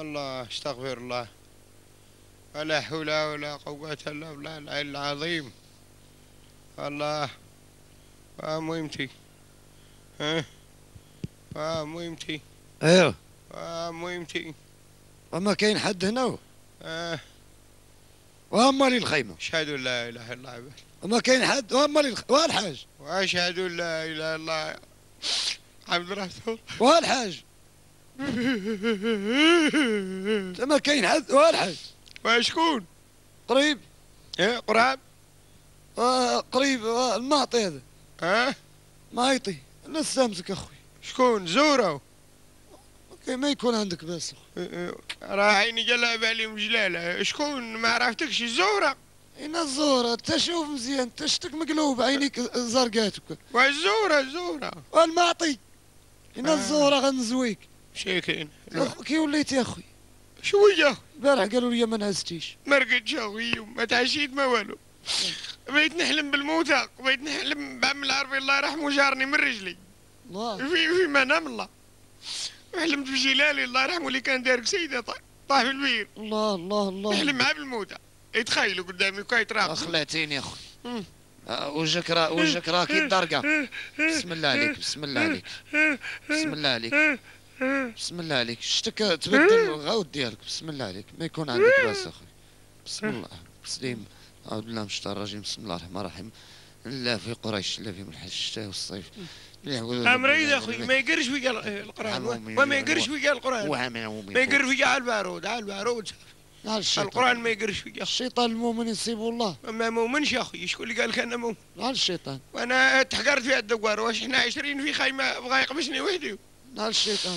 الله استغفر الله، ولا حول ولا قوة إلا بالله العلي العظيم. الله مهمتي، ها مهمتي، ايوه مهمتي. وما كاين حد هنا آه وهم لي الخيمة. أشهد أن لا إله إلا الله وما كاين حد وهم لي والحاج. وأشهد أن لا إله إلا الله عبد الرسول والحاج. ما كاين حد والحاج. وشكون؟ قريب. إيه قراب؟ قريب المعطي هذا. مايطي نسامسك اخوي. شكون زورو؟ ما يكون عندك باس راه عيني قلب عليهم جلاله. شكون ما عرفتكش الزوره؟ اين الزوره؟ انت شوف مزيان، انت شتك مقلوب عينيك زرقاتك. والزوره والمعطي اين الزوره غنزويك. شي كي وليت يا اخوي؟ شويه البارح قالوا لي ما نعستيش. ما رقدتش اخويا، ما تعشيت ما والو. بغيت نحلم بالموتى، بغيت نحلم بعم العربي الله يرحمه جارني من رجلي. الله في منام الله. وحلمت بجلالي الله يرحمه اللي كان دارك سيده طاح في البير. الله الله الله. نحلم معاه بالموتى، يتخيلوا قدامي وكا يتراقب. خلعتيني يا اخوي. وجهك راه كي الدرقه. بسم الله عليك بسم الله عليك بسم الله عليك بسم الله عليك. شتك تبدل الغاود ديالك. بسم الله عليك ما يكون عندك باس اخوي. بسم الله تسليم. أعوذ بالله من الشيطان الرجيم. بسم الله الرحمن الرحيم. لا في قريش لا في ملح الشتاء والصيف. مريض يا اخوي ما يقرش في القران وما يقرش في القران. ما يقر في على البارود على البارود. القران ما يقرش في. الشيطان المؤمن يصيبه الله. ما مؤمنش يا اخوي. شكون اللي قال لك انا مؤمن؟ على الشيطان. وانا تحقرت في الدوار. واش حنا 20 في خيمه بغا يقبشني وحدي؟ على الشيطان.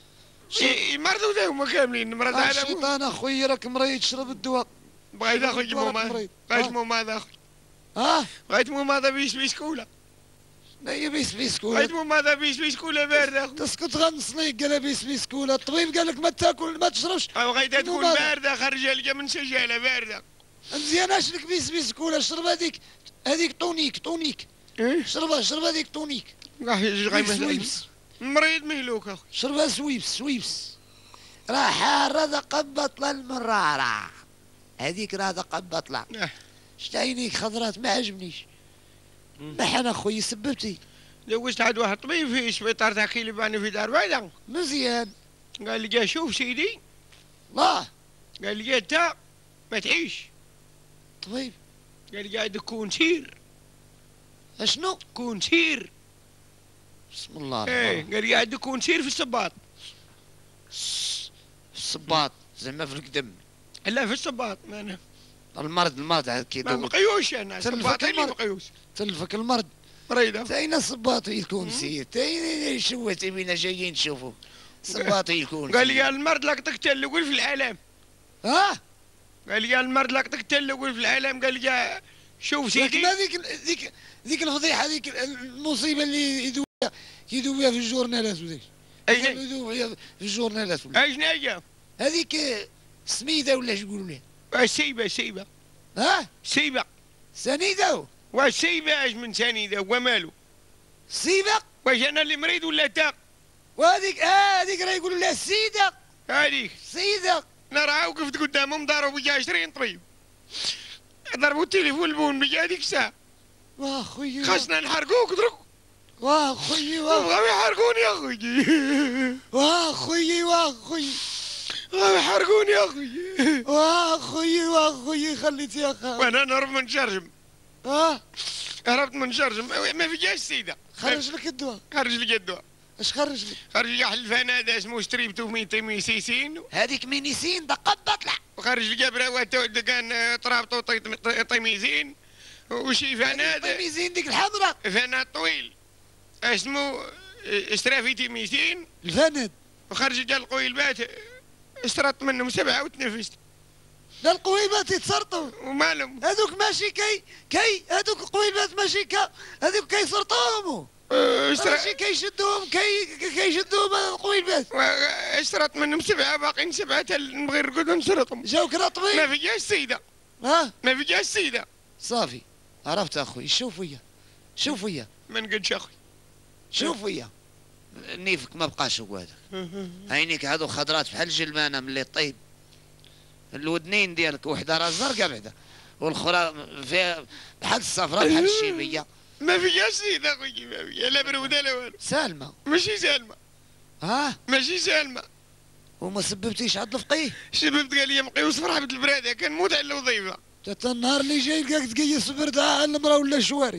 مرضوا ذا هما كاملين. مرض على الشيطان اخويا راك مريض شرب الدواء. بغيت اخوي موما. بغيت موما هذا اخوي. بغيت موما هذا بيسكوله. هي بيسكوله. بغيت موما هذا بيسكوله بارده اخوي. تسكت غنصليك قال بيسكوله. الطبيب قال لك ما تاكل ما تشربش. بغيتها تكون بارده خرجه لك من سجاله بارده. مزيان اش لك بيسكوله. شرب هذيك طونيك. شرب هذيك طونيك. سويبس. مريض مهلوك اخوي. شربها سويبس. راه حاره ذا بطله المراره. هذيك راه ذا بطله. شتا عينيك خضرات ما عجبنيش. محن اخويا سببتي. زوجت عاد واحد طبيب في سبيطار تاع كيلباني في دار بعيده. مزيان. قال لي شوف سيدي. الله. قال لي انت ما تعيش. طيب. قال لي قاعد تكون سير. اشنو؟ كون سير. بسم الله. ايه قال لي قاعد تكون سير في الصباط. الصباط زعما في القدم. لا في الصباط ما المرض كي ما مقيوش انا. الصباط اللي مقيوس. تلفك المرض. مريضه. تاين الصباط يكون سير. تاين شوتي بينا جايين نشوفوا. الصباط يكون. قال لي المرض لك تقتل يقول في العالم. قال لي المرض لك تقتل يقول في العالم. قال لي شوف سيدي. ما ذيك الفضيحه ذيك المصيبه اللي يدويها في الجورنالات وذيك. يدويها في الجورنالات. ايشنا هي؟ هذيك سميده ولا شقولوا لها؟ سيبه. سيبه. سنيده. واش سيبه اش من سنيده ومالو؟ سيبه. واش انا اللي مريض ولا تا؟ وهذيك هذيك راه يقولوا لها السيده. هذيك سيده. انا راه وقفت قدامهم ضربوا بيا 20 طبيب. ضربوا التليفون البون بيا هذيك الساعه. واه خويا خاصنا نحرقوك درك. واه خويا بغاو يحرقوني يا خويا. واه خويا بغاو يحرقوني يا خويا. واه خويا خليت يا خا. وانا نهرب من شرجم. هربت من شرجم ما فيهاش سيده. خرج لك الدواء. خرج لي الدواء. اش خرج لك؟ خرج لي حلفان هذا اسمه ستريبتوميسين. هذيك مينيسين دقه بطلع. وخرج لي براوات كان طرابطو طيميزين. وشيفان هذا. طيميزين ديك الحمراء. فان طويل اسمه استرافيتيميسين. الفند. وخرج لي القويلبات اشترطت منهم 7 وتنفست. لا القويبات يتسرطوا. ومالهم؟ هذوك ماشي كي هذوك القويبات ماشي هذوك كيسرطوهم. ماشي كيشدوهم كيشدوهم القويبات. اشترط منهم 7 باقيين 7 نبغي نرقد ونسرطهم. جاوك رطبين. ما فيهاش سيده. ما فيهاش سيده. صافي عرفت اخوي. شوف ويا ما نقدش اخوي. شوف ويا نيفك ما بقاش هو هذاك. عينيك هادو خضرات بحال الجلمانه ملي طيب. الودنين ديالك وحده راه زرقاء بعدا، والاخرى فيها بحال الصفراء بحال الشيبيه. ما فيهاش سيد اخويا، ما فيها لا بروده لا والو. سالمه. ماشي سالمه. ماشي سالمه. وما سببتيش عاد الفقيه؟ سببت قال لي مقي وصفر حبة البرادة، كان موت على الوظيفة. حتى النهار اللي جاي لقاك تقيس بردها على المرا ولا الشواري.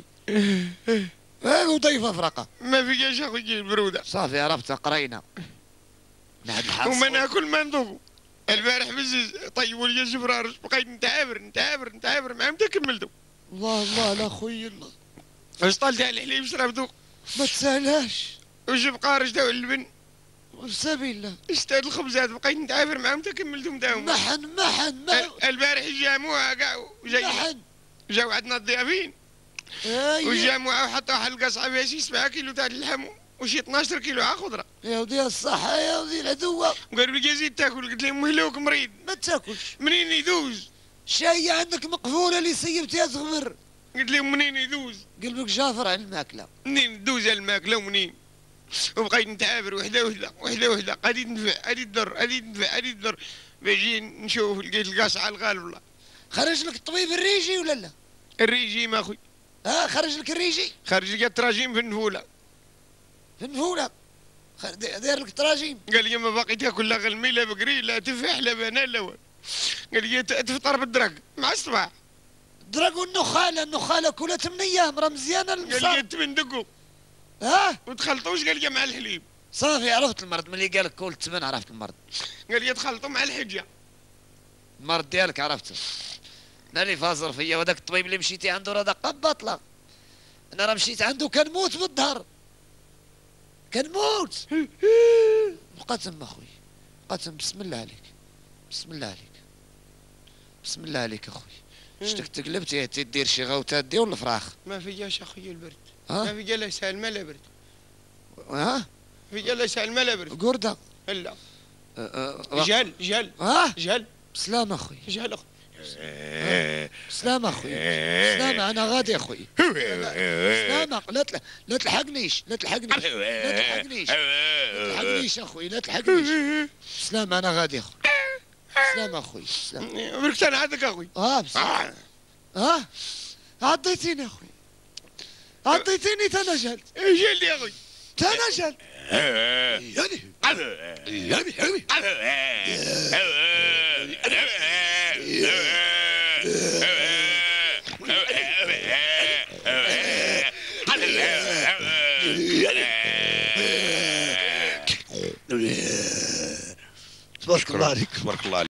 وظيفة فرقة. ما فيهاش اخويا البرودة. صافي عرفت قرينا. نعد الحال. وما ناكل ما نذوق. البارح بزز طيبوا لي الجبرار، بقيت نتعابر معاهم حتى كملتو. الله لا خويا الله. واش طالت على الحليب شرب ذوق. ما تسالهاش. وجب قارج داو اللبن. سبيل الله. اشتاد الخبزات بقيت نتعافر معاهم حتى كملتهم داهم. محن البارح جاموها كاع وجاي. جاو عندنا الضيافين. وجاموها وحطوا واحد القصعه فيها شي 7 كيلو تاع اللحم وشي 12 كيلو على خضره. يا ودي الصحه يا ودي العدوه. قالوا لي زيد تاكل، قلت لهم مهلوك مريض. ما تاكلش. منين يدوز؟ شايه عندك مقفوله اللي سيبتيها تغمر. قلت لهم منين يدوز؟ قلبك جافر على الماكله. منين تدوز على الماكله ومنين؟ وبقيت نتعافر وحده غادي ندفع غادي تدر باجي نشوف لقيت القاصعه الغال والله. خرج لك الطبيب الريجي ولا لا؟ الريجيم اخوي. خرج لك الريجي؟ خرج لي التراجيم في النفوله. في النفوله؟ داير لك التراجيم؟ قال لي ما باقي تاكل لا غلمي لا بقري لا تفاح لا بنان لا والو. قال لي تفطر بالدرق مع الصباح. الدرق والنخاله كلها 8 ايام راه مزيانه للبصر. قال لي 8 دقو. وتخلطوش قال لي مع الحليب. صافي عرفت المرض ملي قال لك كل 8 عرفت المرض. قال لي تخلطوا مع الحجه. المرض ديالك عرفته. انا اللي فازر فيا، وهذاك الطبيب اللي مشيتي عنده راه دقه باطله. انا راه مشيت عنده كنموت بالظهر. كنموت. بقى تما اخويا، بقى تما. بسم الله عليك، بسم الله عليك، بسم الله عليك اخويا. شتك تقلبتي تدير شي غوتات ديال الفراخ. ما فياش اخويا البرد. ما في لا سالمه لا برد. في لا سالمه لا برد. قرده. لا. جهل. جهل. بسلامة اخويا. جهل اخويا. بسلامة اخويا. بسلامة انا غادي اخويا. بسلامة. لا تلحقنيش لا تلحقنيش اخويا، لا تلحقنيش. بسلامة انا غادي اخويا. بسلامة اخويا. بسلامة. برك تنعدك اخويا. بسلامة. عطيتيني اخويا، عطيتيني تنجلت. جلد يا اخوي تنجل. تبارك الله عليك. تبارك الله عليك.